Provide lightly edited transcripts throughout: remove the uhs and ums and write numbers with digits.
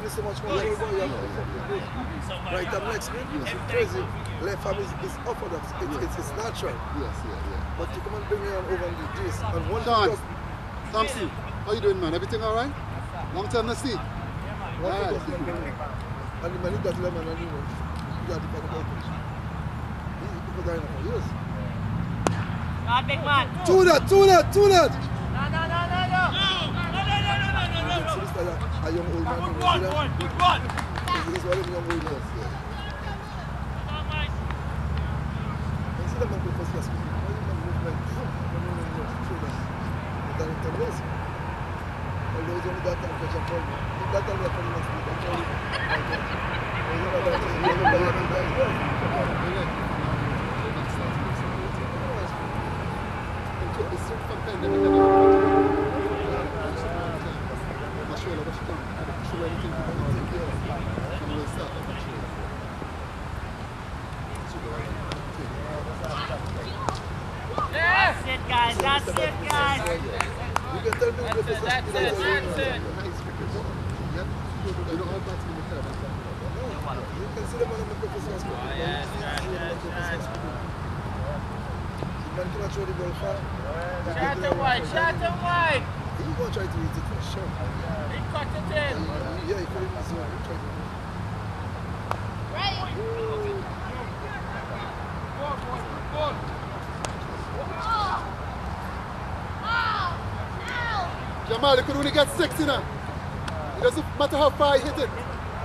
me so much more. Right, I'm next man. It's crazy. Left arm is orthodox. It's natural. Yes, yeah. But you come and bring me on over and do this. And one Sean, just... Thompson, how you doing, man? Everything all right? Long time no see. One All right. just and the man that lemon and you know, you got the kind of coach. People dying for years. Not big man. Two that. No. So this is a young old man. Good one. He's one of the young old men. You see them man play first class. Why you man move like Darrington West? Although it's only that time catch up for me. That time we are coming next week. I'm That's it, guys. You can tell me That's it. You don't have batsmen in the club. You can see them on the professional squad. Yes. The man cannot throw the ball far. Shot him wide. He's going to try to hit it for sure. He cut it in. Yeah, he put it in the zone. He tried to Jamel, you could only get 6 in her. It doesn't matter how far you hit it.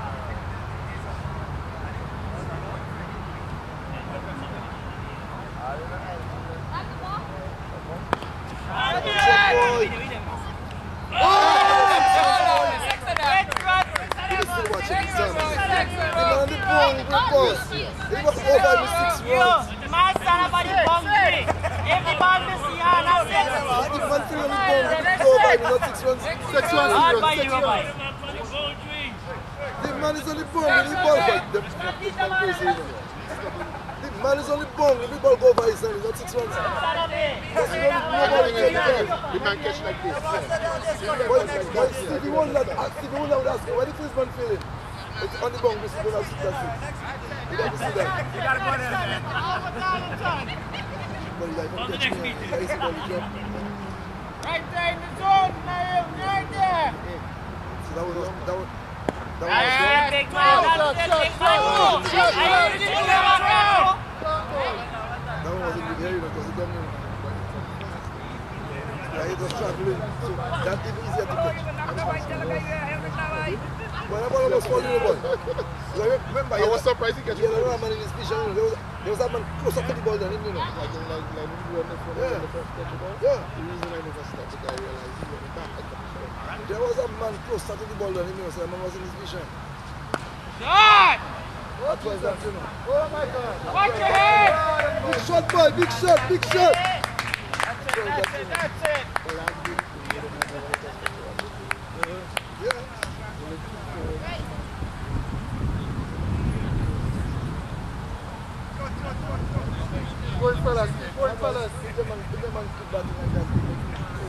The man is only born when the ball fight. The man is only born when the ball go by his hand. He's not 6 runs. The man catch like this. But Stevie Wonder would ask me, why the first man feeling? It's on the ball, Mr. Donald, that's it. You got to see that. You gotta go there, man. On the next meeting. Right there in the zone, Neil. Right there. So that was Big man. That one was in the area because it done me. Yeah, he was traveling. So that's even easier to catch. But that ball was falling over. So remember, I was surprised he catch it. Another man in his vision, there was that man close up to the ball than him, you know. Like the first catch the ball. Yeah. The reason I never stopped, the guy realized he went back at the shot. There was a man closer to the ball than him, you know, so that man was in his vision. Shot! That was that, you know. Oh my God! Watch your head! Big shot, boy! Big shot! Big shot! That's it. Yeah. Go in, fellas. Big man keep batting like